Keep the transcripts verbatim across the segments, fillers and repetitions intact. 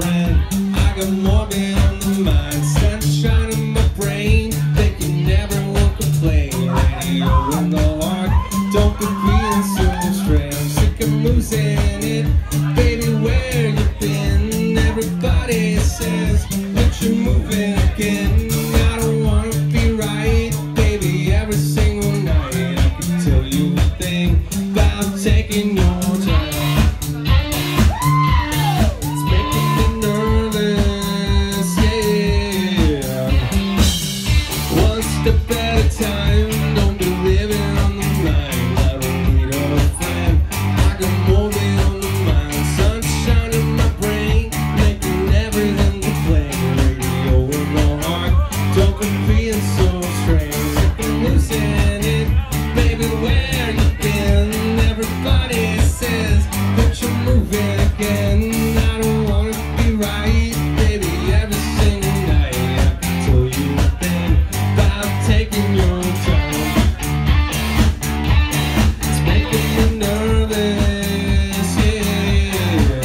friend. I got more than on the mind, sunshine in my brain. They can never won't complain. Radio in the heart, don't be being so strange. Sick of losing it, baby, where you been? Everybody says that you're moving again. I don't wanna be right, baby, every single night. I can tell you a thing about taking your time. It's making me nervous, yeah. One step at a time, don't be living on the line. I don't need a friend, I got more than on the mind. Sunshine in my brain, making everything to play. Radio in my heart, don't be being so strange. Sick of losing it, baby, where you been? Everybody says that you're moving again. I don't wanna be right, baby, every single night. I can tell you a thing about taking your time. It's making me nervous, yeah.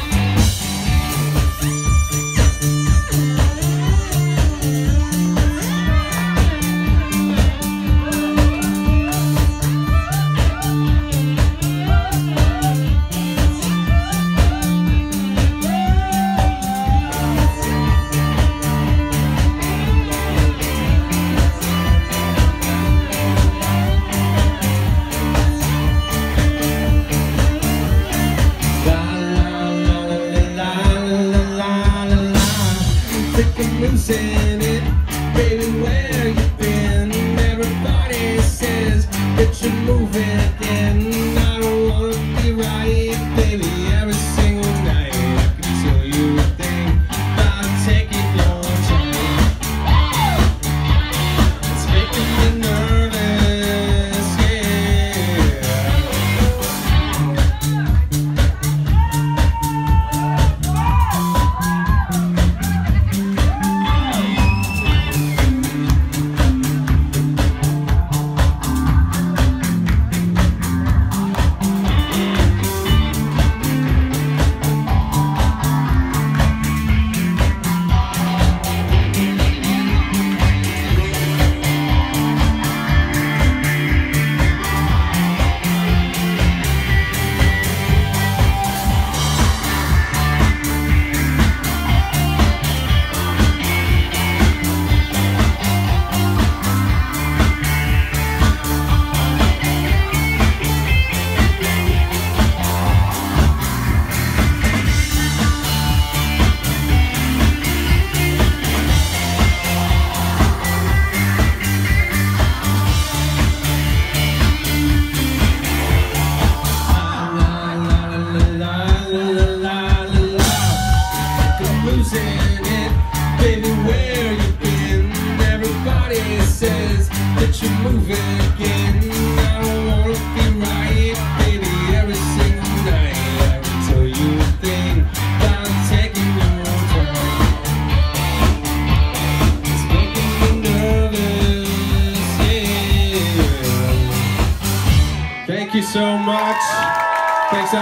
Think I'm losing it, baby, where you been? Everybody says that you're moving again. I don't wanna be right, baby, every single night. I can tell you a thing about taking your time. It's making me nervous, yeah. Losing it, baby, where you been? Everybody says that you're moving again.